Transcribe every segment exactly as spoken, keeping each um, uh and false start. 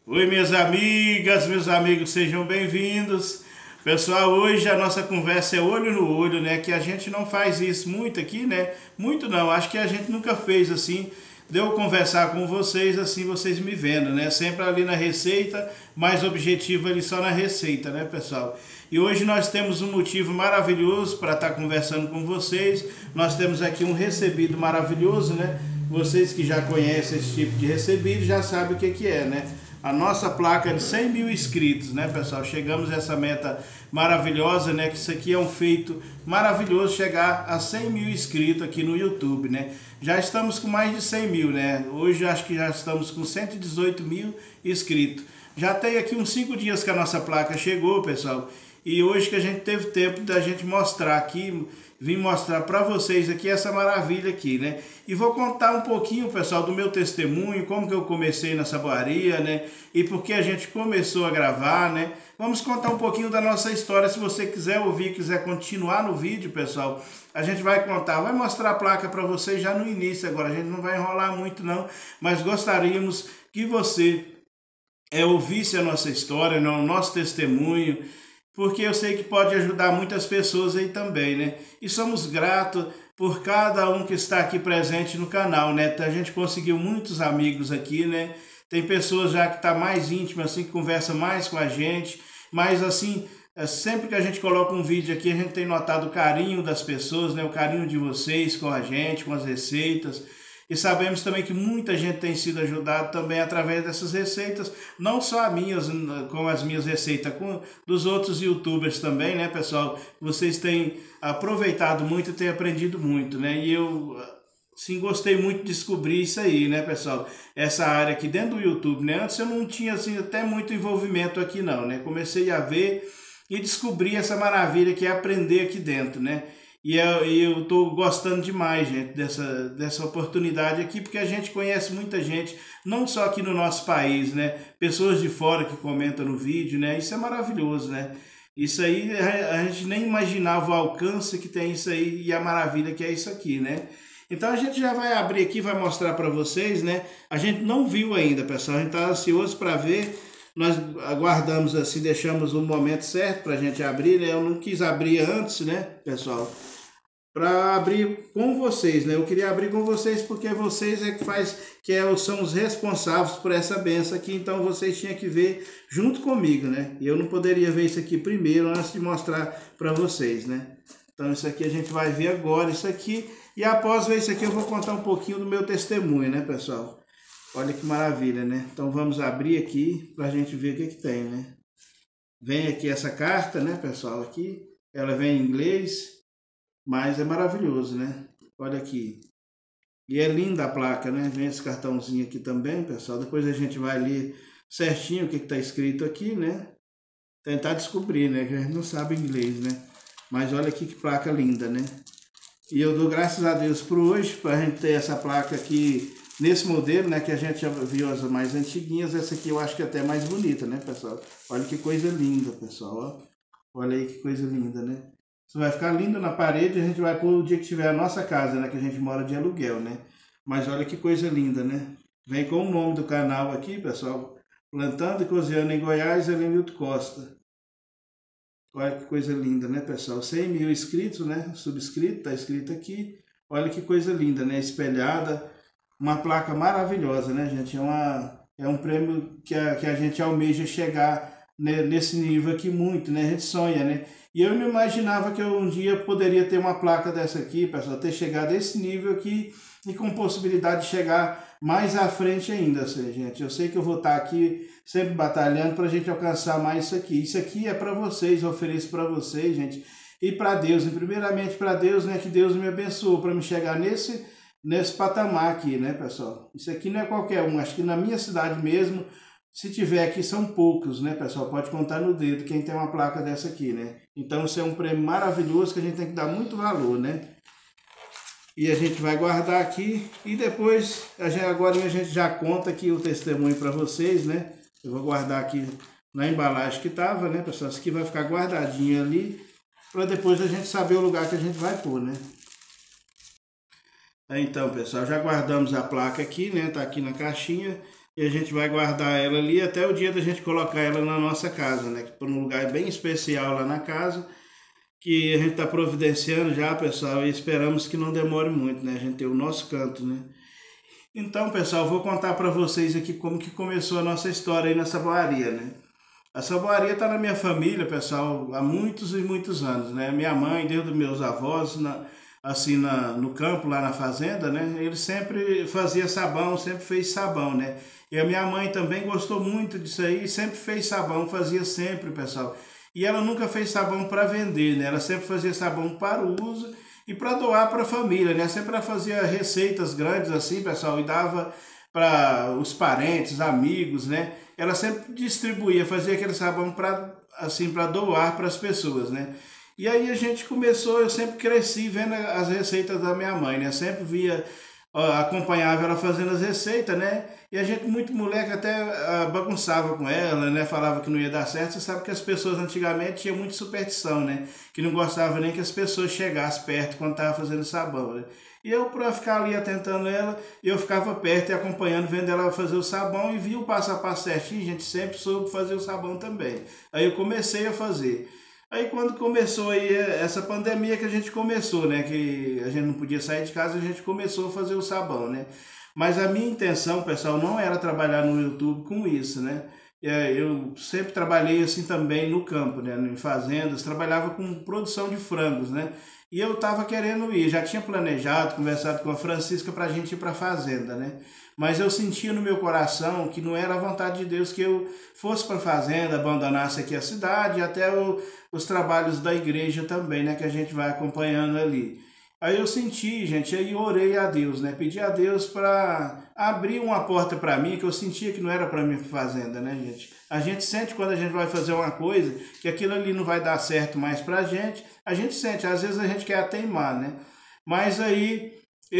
Oi, minhas amigas, meus amigos, sejam bem-vindos. Pessoal, hoje a nossa conversa é olho no olho, né? Que a gente não faz isso muito aqui, né? Muito não, acho que a gente nunca fez assim. De eu conversar com vocês, assim vocês me vendo, né? Sempre ali na receita, mais objetivo ali só na receita, né, pessoal? E hoje nós temos um motivo maravilhoso para estar conversando com vocês. Nós temos aqui um recebido maravilhoso, né? Vocês que já conhecem esse tipo de recebido já sabem o que, que é, né? A nossa placa de cem mil inscritos, né, pessoal? Chegamos a essa meta maravilhosa, né? Que isso aqui é um feito maravilhoso, chegar a cem mil inscritos aqui no YouTube, né? Já estamos com mais de cem mil, né? Hoje acho que já estamos com cento e dezoito mil inscritos. Já tem aqui uns cinco dias que a nossa placa chegou, pessoal. E hoje que a gente teve tempo da gente mostrar aqui, vim mostrar para vocês aqui essa maravilha aqui, né? E vou contar um pouquinho, pessoal, do meu testemunho, como que eu comecei na saboaria, né? E por que a gente começou a gravar, né? Vamos contar um pouquinho da nossa história. Se você quiser ouvir, quiser continuar no vídeo, pessoal, a gente vai contar, vai mostrar a placa para vocês já no início agora. A gente não vai enrolar muito não, mas gostaríamos que você é, ouvisse a nossa história, né, o nosso testemunho, porque eu sei que pode ajudar muitas pessoas aí também, né? E somos gratos por cada um que está aqui presente no canal, né? A gente conseguiu muitos amigos aqui, né? Tem pessoas já que tá mais íntimas, assim, que conversa mais com a gente, mas assim, sempre que a gente coloca um vídeo aqui, a gente tem notado o carinho das pessoas, né? O carinho de vocês com a gente, com as receitas. E sabemos também que muita gente tem sido ajudada também através dessas receitas, não só as minhas, como as minhas receitas, com dos outros youtubers também, né, pessoal? Vocês têm aproveitado muito e têm aprendido muito, né? E eu, sim, gostei muito de descobrir isso aí, né, pessoal? Essa área aqui dentro do YouTube, né? Antes eu não tinha, assim, até muito envolvimento aqui não, né? Comecei a ver e descobri essa maravilha que é aprender aqui dentro, né? E eu estou gostando demais, gente, dessa, dessa oportunidade aqui, porque a gente conhece muita gente, não só aqui no nosso país, né? Pessoas de fora que comentam no vídeo, né? Isso é maravilhoso, né? Isso aí a gente nem imaginava o alcance que tem isso aí e a maravilha que é isso aqui, né? Então a gente já vai abrir aqui, vai mostrar para vocês, né? A gente não viu ainda, pessoal, a gente está ansioso para ver. Nós aguardamos assim, deixamos o momento certo para a gente abrir, né? Eu não quis abrir antes, né, pessoal? Para abrir com vocês, né? Eu queria abrir com vocês porque vocês é que faz, que é, são os responsáveis por essa benção aqui, então vocês tinham que ver junto comigo, né? E eu não poderia ver isso aqui primeiro antes de mostrar para vocês, né? Então isso aqui a gente vai ver agora, isso aqui, e após ver isso aqui eu vou contar um pouquinho do meu testemunho, né, pessoal? Olha que maravilha, né? Então vamos abrir aqui para a gente ver o que que tem, né? Vem aqui essa carta, né, pessoal, aqui, ela vem em inglês, mas é maravilhoso, né? Olha aqui. E é linda a placa, né? Vem esse cartãozinho aqui também, pessoal. Depois a gente vai ler certinho o que está escrito aqui, né? Tentar descobrir, né? Que a gente não sabe inglês, né? Mas olha aqui que placa linda, né? E eu dou graças a Deus por hoje, para a gente ter essa placa aqui nesse modelo, né? Que a gente já viu as mais antiguinhas. Essa aqui eu acho que é até mais bonita, né, pessoal? Olha que coisa linda, pessoal. Ó. Olha aí que coisa linda, né? Isso vai ficar lindo na parede, a gente vai pôr o dia que tiver a nossa casa, né? Que a gente mora de aluguel, né? Mas olha que coisa linda, né? Vem com o nome do canal aqui, pessoal. Plantando e cozinhando em Goiás, Elenilton Costa. Olha que coisa linda, né, pessoal? cem mil inscritos, né? Subscrito, tá escrito aqui. Olha que coisa linda, né? Espelhada. Uma placa maravilhosa, né, gente? É, uma, é um prêmio que a, que a gente almeja chegar nesse nível aqui muito, né? A gente sonha, né? E eu não imaginava que eu um dia poderia ter uma placa dessa aqui, pessoal, ter chegado a esse nível aqui e com possibilidade de chegar mais à frente ainda, assim, gente. Eu sei que eu vou estar aqui sempre batalhando para a gente alcançar mais isso aqui. Isso aqui é para vocês, eu ofereço para vocês, gente. E para Deus, e primeiramente para Deus, né? Que Deus me abençoe para me chegar nesse, nesse patamar aqui, né, pessoal? Isso aqui não é qualquer um. Acho que na minha cidade mesmo, se tiver aqui, são poucos, né, pessoal? Pode contar no dedo quem tem uma placa dessa aqui, né? Então, isso é um prêmio maravilhoso que a gente tem que dar muito valor, né? E a gente vai guardar aqui e depois, a gente, agora a gente já conta aqui o testemunho para vocês, né? Eu vou guardar aqui na embalagem que tava, né, pessoal? Isso aqui vai ficar guardadinho ali, para depois a gente saber o lugar que a gente vai pôr, né? Então, pessoal, já guardamos a placa aqui, né? Tá aqui na caixinha. E a gente vai guardar ela ali até o dia da gente colocar ela na nossa casa, né? Por um lugar bem especial lá na casa, que a gente está providenciando já, pessoal, e esperamos que não demore muito, né? A gente tem o nosso canto, né? Então, pessoal, vou contar para vocês aqui como que começou a nossa história aí na saboaria, né? A saboaria está na minha família, pessoal, há muitos e muitos anos, né? Minha mãe, desde os meus avós, na, assim, na, no campo, lá na fazenda, né? Ele sempre fazia sabão, sempre fez sabão, né? E a minha mãe também gostou muito disso aí, sempre fez sabão, fazia sempre, pessoal. E ela nunca fez sabão para vender, né? Ela sempre fazia sabão para o uso e para doar para a família, né? Sempre ela fazia receitas grandes assim, pessoal, e dava para os parentes, amigos, né? Ela sempre distribuía, fazia aquele sabão para assim para doar para as pessoas, né? E aí a gente começou, eu sempre cresci vendo as receitas da minha mãe, né? Sempre via, ó, acompanhava ela fazendo as receitas, né? E a gente, muito moleque, até ah, bagunçava com ela, né? Falava que não ia dar certo. Você sabe que as pessoas antigamente tinham muita superstição, né? Que não gostava nem que as pessoas chegassem perto quando estava fazendo sabão, né? E eu, para ficar ali atentando ela, eu ficava perto e acompanhando, vendo ela fazer o sabão e via o passo a passo certinho. A gente sempre soube fazer o sabão também. Aí eu comecei a fazer. Aí quando começou aí essa pandemia que a gente começou, né? Que a gente não podia sair de casa, a gente começou a fazer o sabão, né? Mas a minha intenção, pessoal, não era trabalhar no YouTube com isso, né? É, eu sempre trabalhei assim também no campo, né? Em fazendas, trabalhava com produção de frangos, né? E eu estava querendo ir, já tinha planejado, conversado com a Francisca para a gente ir para a fazenda, né? Mas eu sentia no meu coração que não era a vontade de Deus que eu fosse para a fazenda, abandonasse aqui a cidade, até o, os trabalhos da igreja também, né? Que a gente vai acompanhando ali. Aí eu senti, gente, aí eu orei a Deus, né? Pedi a Deus para abrir uma porta para mim, que eu sentia que não era para minha fazenda, né, gente? A gente sente quando a gente vai fazer uma coisa, que aquilo ali não vai dar certo mais pra gente, a gente sente, às vezes a gente quer teimar, né? Mas aí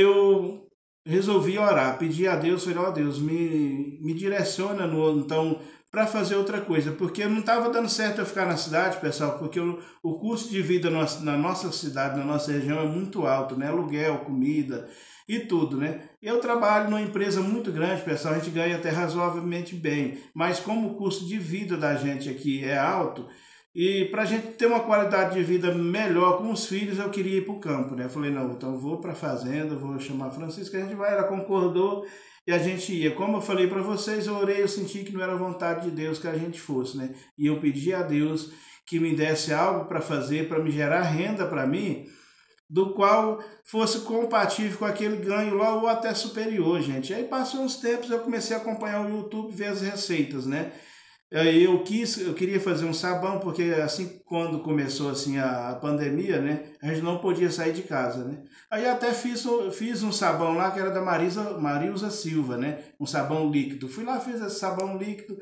eu resolvi orar, pedir a Deus, falei, ó oh, Deus, me, me direciona no, então para fazer outra coisa, porque não estava dando certo eu ficar na cidade, pessoal, porque o, o custo de vida na, na nossa cidade, na nossa região é muito alto, né? Aluguel, comida e tudo, né? Eu trabalho numa empresa muito grande, pessoal, a gente ganha até razoavelmente bem, mas como o custo de vida da gente aqui é alto, e para a gente ter uma qualidade de vida melhor com os filhos, eu queria ir para o campo, né? Eu falei, não, então eu vou para a fazenda, vou chamar a Francisca, a gente vai, ela concordou e a gente ia. Como eu falei para vocês, eu orei, eu senti que não era vontade de Deus que a gente fosse, né? E eu pedi a Deus que me desse algo para fazer, para me gerar renda para mim, do qual fosse compatível com aquele ganho lá ou até superior, gente. Aí passou uns tempos, eu comecei a acompanhar o YouTube, ver as receitas, né? Aí eu quis, eu queria fazer um sabão, porque assim, quando começou assim a pandemia, né, a gente não podia sair de casa, né? Aí até fiz, fiz um sabão lá que era da Marisa, Marilza Silva, né? Um sabão líquido. Fui lá, fiz esse sabão líquido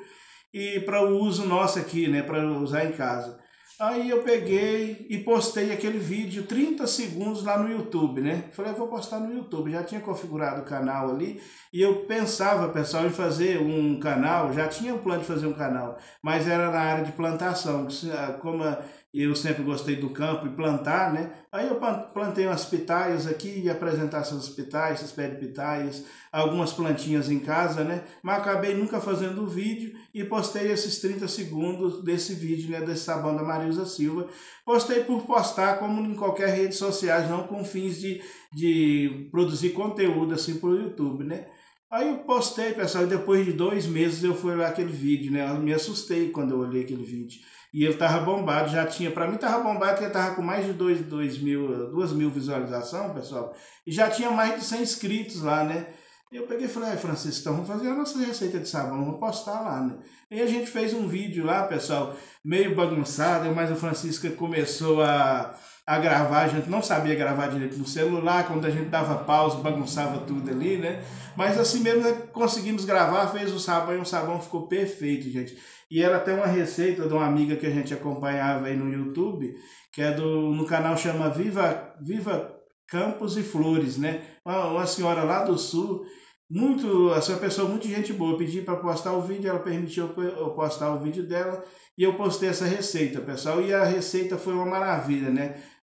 e para o uso nosso aqui, né, para usar em casa. Aí eu peguei e postei aquele vídeo trinta segundos lá no YouTube, né? Falei, eu vou postar no YouTube. Já tinha configurado o canal ali e eu pensava, pessoal, em fazer um canal. Já tinha um plano de fazer um canal, mas era na área de plantação. Como eu sempre gostei do campo e plantar, né? Aí eu plantei umas pitaias aqui e apresentar essas pitaias, essas pé de pitaias, algumas plantinhas em casa, né? Mas acabei nunca fazendo o vídeo e postei esses trinta segundos desse vídeo, né? Desse sabão da Marilza Silva. Postei por postar, como em qualquer rede social, não com fins de, de produzir conteúdo assim para o YouTube, né? Aí eu postei, pessoal, e depois de dois meses eu fui lá aquele vídeo, né? Eu me assustei quando eu olhei aquele vídeo. E ele tava bombado, já tinha, para mim tava bombado porque ele tava com mais de dois, dois mil, duas mil visualizações, pessoal. E já tinha mais de cem inscritos lá, né? E eu peguei e falei, ah, Francisco, então vamos fazer a nossa receita de sabão, vamos postar lá, né? E a gente fez um vídeo lá, pessoal, meio bagunçado, mas o Francisco começou a, a gravar, a gente não sabia gravar direito no celular, quando a gente dava pausa, bagunçava tudo ali, né? Mas assim mesmo, né, conseguimos gravar, fez o sabão e o sabão ficou perfeito, gente. E era até uma receita de uma amiga que a gente acompanhava aí no YouTube, que é do, no canal chama Viva, Viva Campos e Flores, né? Uma, uma senhora lá do sul, muito, essa pessoa muito gente boa, eu pedi para postar o vídeo, ela permitiu eu postar o vídeo dela e eu postei essa receita, pessoal, e a receita foi uma maravilha, né?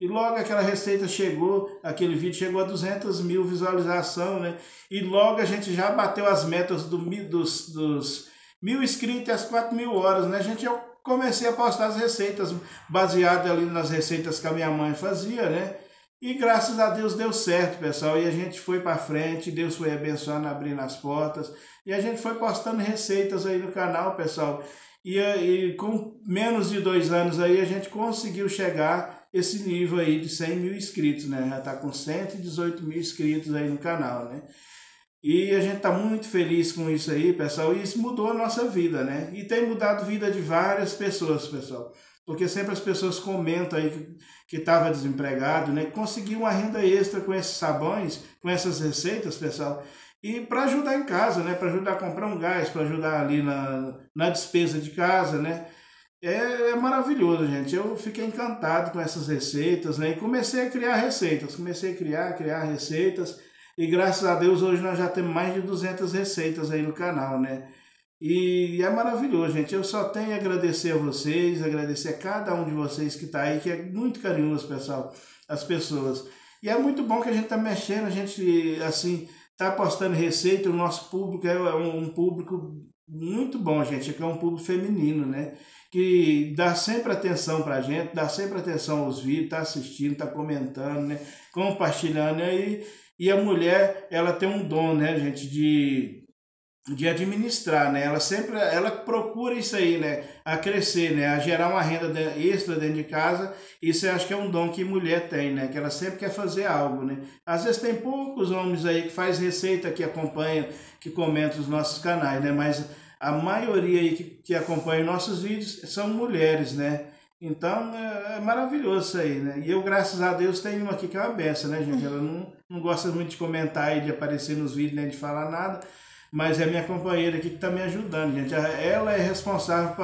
E logo aquela receita chegou, aquele vídeo chegou a duzentas mil visualizações, né? E logo a gente já bateu as metas do, dos, dos mil inscritos e as quatro mil horas, né? A gente já comecei a postar as receitas baseadas ali nas receitas que a minha mãe fazia, né? E graças a Deus deu certo, pessoal. E a gente foi para frente, Deus foi abençoando, abrindo as portas. E a gente foi postando receitas aí no canal, pessoal. E, e com menos de dois anos aí a gente conseguiu chegar esse nível aí de cem mil inscritos, né? Já está com cento e dezoito mil inscritos aí no canal, né? E a gente está muito feliz com isso aí, pessoal. E isso mudou a nossa vida, né? E tem mudado a vida de várias pessoas, pessoal. Porque sempre as pessoas comentam aí que estava desempregado, né? Conseguiu uma renda extra com esses sabões, com essas receitas, pessoal. E para ajudar em casa, né? Para ajudar a comprar um gás, para ajudar ali na, na despesa de casa, né? É, é maravilhoso, gente. Eu fiquei encantado com essas receitas, né? E comecei a criar receitas. Comecei a criar, criar receitas. E graças a Deus hoje nós já temos mais de duzentas receitas aí no canal, né? E é maravilhoso, gente. Eu só tenho a agradecer a vocês, agradecer a cada um de vocês que está aí, que é muito carinhoso, pessoal, as pessoas. E é muito bom que a gente está mexendo, a gente, assim, está postando receita. O nosso público é um público muito bom, gente, que é um público feminino, né? Que dá sempre atenção pra gente, dá sempre atenção aos vídeos, tá assistindo, tá comentando, né? Compartilhando, né? E, e a mulher, ela tem um dom, né, gente, de de administrar, né? Ela sempre, ela procura isso aí, né? A crescer, né? A gerar uma renda extra dentro de casa. Isso eu acho que é um dom que mulher tem, né? Que ela sempre quer fazer algo, né? Às vezes tem poucos homens aí que faz receita, que acompanham, que comentam os nossos canais, né? Mas a maioria aí que, que acompanha nossos vídeos são mulheres, né? Então é, é maravilhoso isso aí, né? E eu, graças a Deus, tenho uma aqui que é uma benção, né, gente? Ela não, não gosta muito de comentar e de aparecer nos vídeos, nem de falar nada. Mas é minha companheira aqui que está me ajudando, gente. Ela é responsável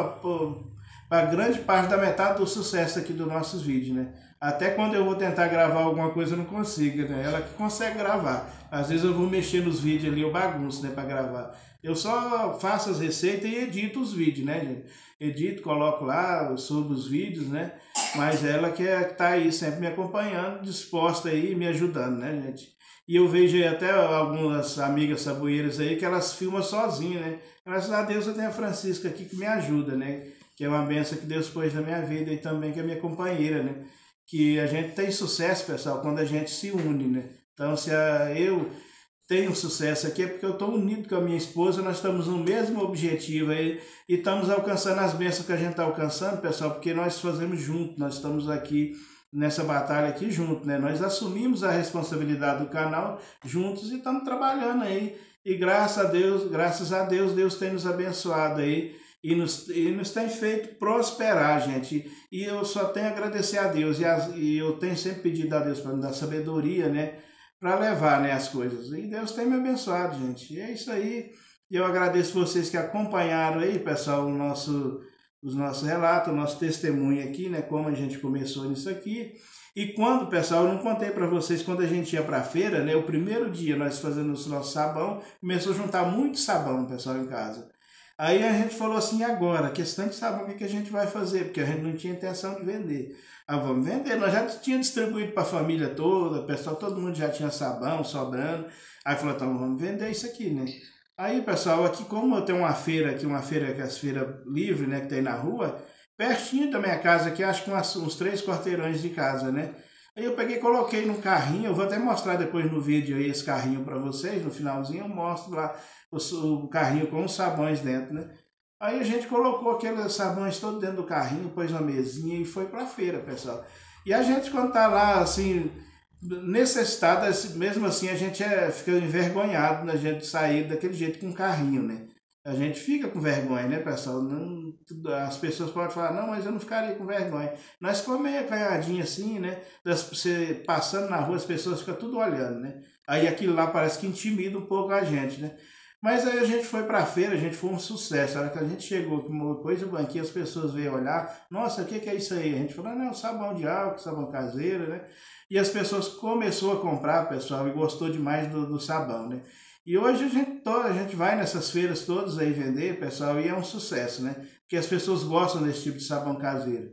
para grande parte da metade do sucesso aqui dos nossos vídeos, né? Até quando eu vou tentar gravar alguma coisa eu não consigo, né? Ela que consegue gravar. Às vezes eu vou mexer nos vídeos ali, eu bagunço, né, para gravar. Eu só faço as receitas e edito os vídeos, né, gente? Edito, coloco lá, subo os vídeos, né? Mas ela que é, está aí sempre me acompanhando, disposta aí, me ajudando, né, gente? E eu vejo até algumas amigas saboeiras aí que elas filmam sozinhas, né? Graças a Deus eu tenho a Francisca aqui que me ajuda, né? Que é uma benção que Deus pôs na minha vida e também que é minha companheira, né? Que a gente tem sucesso, pessoal, quando a gente se une, né? Então, se a, eu tenho sucesso aqui é porque eu estou unido com a minha esposa, nós estamos no mesmo objetivo aí e estamos alcançando as bênçãos que a gente está alcançando, pessoal, porque nós fazemos junto, nós estamos aqui nessa batalha aqui junto, né? Nós assumimos a responsabilidade do canal juntos e estamos trabalhando aí. E graças a Deus, graças a Deus, Deus tem nos abençoado aí e nos, e nos tem feito prosperar, gente. E eu só tenho a agradecer a Deus e, as, e eu tenho sempre pedido a Deus para me dar sabedoria, né? Para levar, né, as coisas. E Deus tem me abençoado, gente. E é isso aí. E eu agradeço vocês que acompanharam aí, pessoal, o nosso... os nossos relatos, o nosso testemunho aqui, né, como a gente começou nisso aqui. E quando, pessoal, eu não contei para vocês, quando a gente ia para a feira, né, o primeiro dia nós fazendo o nosso sabão, começou a juntar muito sabão, pessoal, em casa. Aí a gente falou assim, agora, questão de sabão, o que, que a gente vai fazer? Porque a gente não tinha intenção de vender. Ah, vamos vender. Nós já tínhamos distribuído para a família toda, pessoal, todo mundo já tinha sabão sobrando. Aí falou, então vamos vender isso aqui, né? Aí, pessoal, aqui como eu tenho uma feira aqui, uma feira que é as feiras livres, né, que tem na rua, pertinho da minha casa aqui, acho que umas, uns três quarteirões de casa, né? Aí eu peguei e coloquei num carrinho, eu vou até mostrar depois no vídeo aí esse carrinho para vocês, no finalzinho eu mostro lá o, o carrinho com os sabões dentro, né? Aí a gente colocou aqueles sabões todos dentro do carrinho, pôs uma mesinha e foi pra feira, pessoal. E a gente quando tá lá, assim, necessitado, mesmo assim a gente é, fica envergonhado na gente sair daquele jeito com um carrinho, né? A gente fica com vergonha, né, pessoal? Não, as pessoas podem falar, não, mas eu não ficaria com vergonha. Nós ficamos meio acanhadinho assim, né? Você passando na rua, as pessoas ficam tudo olhando, né? Aí aquilo lá parece que intimida um pouco a gente, né? Mas aí a gente foi pra feira, a gente foi um sucesso. A hora que a gente chegou, pôs o banquinho, as pessoas veio olhar, nossa, o que, que é isso aí? A gente falou, não, sabão de álcool, sabão caseiro, né? E as pessoas começaram a comprar, pessoal, e gostou demais do, do sabão, né? E hoje a gente, to, a gente vai nessas feiras todas aí vender, pessoal, e é um sucesso, né? Porque as pessoas gostam desse tipo de sabão caseiro.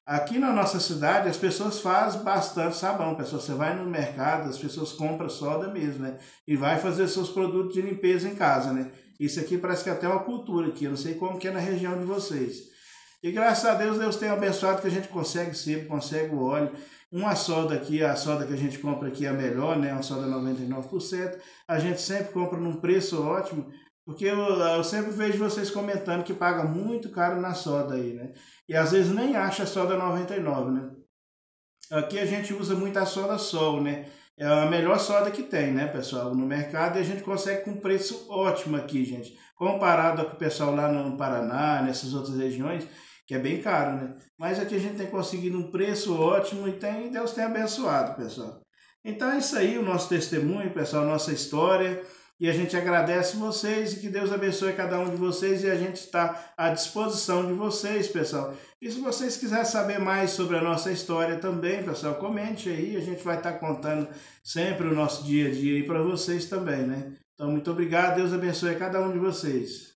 Aqui na nossa cidade, as pessoas fazem bastante sabão, pessoal. Você vai no mercado, as pessoas compram soda mesmo, né? E vai fazer seus produtos de limpeza em casa, né? Isso aqui parece que é até uma cultura aqui, eu não sei como que é na região de vocês. E graças a Deus, Deus tem abençoado que a gente consegue sempre, consegue o óleo. Uma soda aqui, a soda que a gente compra aqui é a melhor, né? Uma soda noventa e nove por cento. A gente sempre compra num preço ótimo, porque eu, eu sempre vejo vocês comentando que paga muito caro na soda aí, né? E às vezes nem acha a soda noventa e nove, né? Aqui a gente usa muito a soda Sol, né? É a melhor soda que tem, né, pessoal, no mercado, e a gente consegue com preço ótimo aqui, gente. Comparado com o pessoal lá no Paraná, nessas outras regiões, que é bem caro, né? Mas aqui a gente tem conseguido um preço ótimo e tem, Deus tem abençoado, pessoal. Então é isso aí, o nosso testemunho, pessoal, nossa história. E a gente agradece vocês e que Deus abençoe cada um de vocês e a gente está à disposição de vocês, pessoal. E se vocês quiserem saber mais sobre a nossa história também, pessoal, comente aí, a gente vai estar contando sempre o nosso dia a dia aí para vocês também, né? Então, muito obrigado, Deus abençoe cada um de vocês.